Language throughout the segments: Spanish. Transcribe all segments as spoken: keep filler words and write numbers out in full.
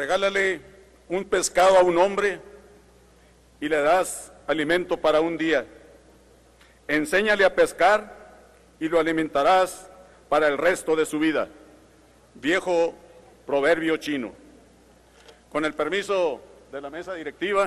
regálale un pescado a un hombre y le das alimento para un día. Enséñale a pescar y lo alimentarás para el resto de su vida. Viejo proverbio chino. Con el permiso de la mesa directiva,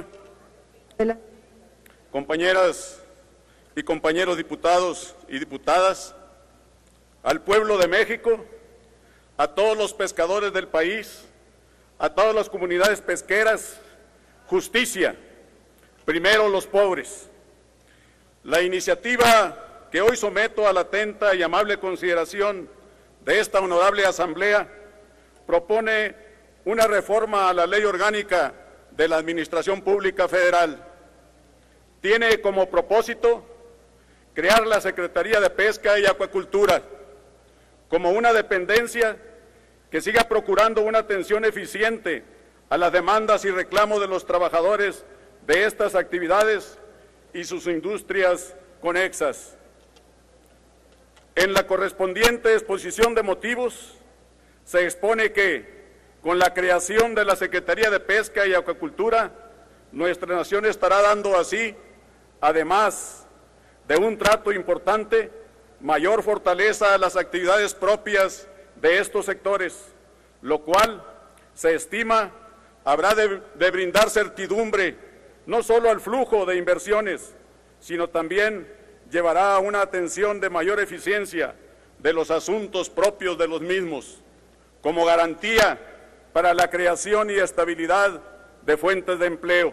compañeras y compañeros diputados y diputadas, al pueblo de México, a todos los pescadores del país, a todas las comunidades pesqueras, justicia, primero los pobres. La iniciativa que hoy someto a la atenta y amable consideración de esta honorable Asamblea propone una reforma a la Ley Orgánica de la Administración Pública Federal. Tiene como propósito crear la Secretaría de Pesca y Acuacultura como una dependencia que siga procurando una atención eficiente a las demandas y reclamos de los trabajadores de estas actividades y sus industrias conexas. En la correspondiente exposición de motivos se expone que, con la creación de la Secretaría de Pesca y Acuacultura, nuestra nación estará dando así, además de un trato importante, mayor fortaleza a las actividades propias de estos sectores, lo cual se estima habrá de, de brindar certidumbre no solo al flujo de inversiones, sino también llevará a una atención de mayor eficiencia de los asuntos propios de los mismos, como garantía para la creación y estabilidad de fuentes de empleo.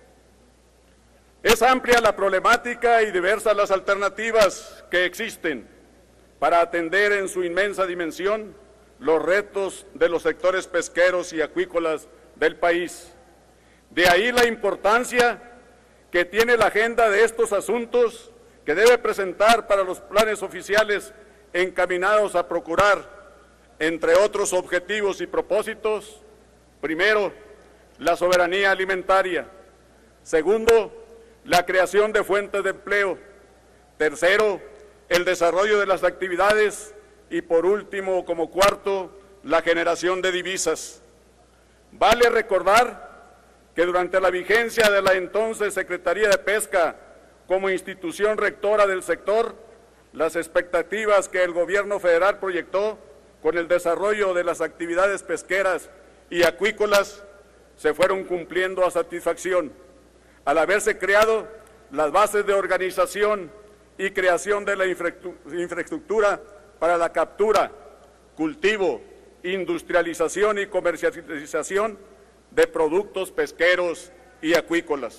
Es amplia la problemática y diversas las alternativas que existen para atender en su inmensa dimensión los retos de los sectores pesqueros y acuícolas del país. De ahí la importancia que tiene la agenda de estos asuntos que debe presentar para los planes oficiales encaminados a procurar, entre otros objetivos y propósitos, primero, la soberanía alimentaria; segundo, la creación de fuentes de empleo; tercero, el desarrollo de las actividades; y por último, como cuarto, la generación de divisas. Vale recordar que durante la vigencia de la entonces Secretaría de Pesca como institución rectora del sector, las expectativas que el gobierno federal proyectó con el desarrollo de las actividades pesqueras y acuícolas se fueron cumpliendo a satisfacción, al haberse creado las bases de organización y creación de la infraestructura para la captura, cultivo, industrialización y comercialización de productos pesqueros y acuícolas.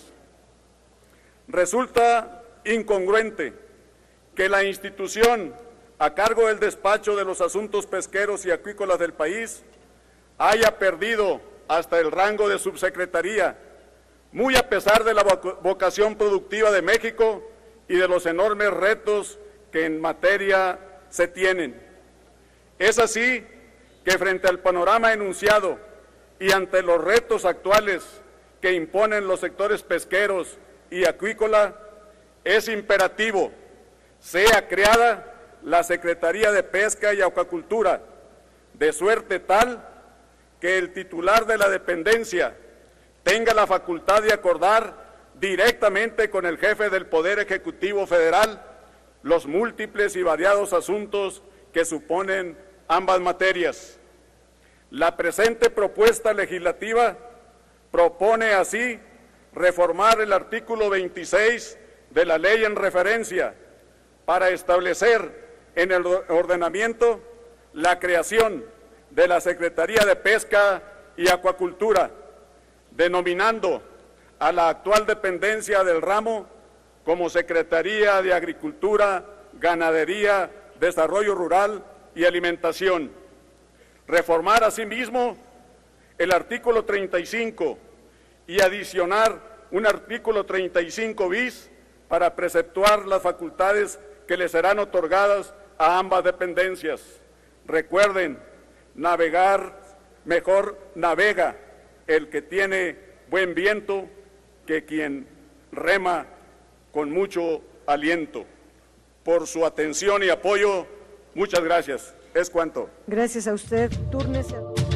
Resulta incongruente que la institución a cargo del despacho de los asuntos pesqueros y acuícolas del país haya perdido hasta el rango de subsecretaría, muy a pesar de la vocación productiva de México y de los enormes retos que en materia se tienen. Es así que frente al panorama enunciado y ante los retos actuales que imponen los sectores pesqueros y acuícola, es imperativo sea creada la Secretaría de Pesca y Acuacultura, de suerte tal que el titular de la dependencia tenga la facultad de acordar directamente con el jefe del Poder Ejecutivo Federal los múltiples y variados asuntos que suponen ambas materias. La presente propuesta legislativa propone así reformar el artículo veintiséis de la ley en referencia para establecer en el ordenamiento la creación de la Secretaría de Pesca y Acuacultura, denominando a la actual dependencia del ramo como Secretaría de Agricultura, Ganadería, Desarrollo Rural y Alimentación. Reformar asimismo el artículo treinta y cinco y adicionar un artículo treinta y cinco bis para preceptuar las facultades que le serán otorgadas a ambas dependencias. Recuerden, navegar mejor navega el que tiene buen viento que quien rema con mucho aliento. Por su atención y apoyo, muchas gracias. Es cuanto. Gracias a usted. Túrnese.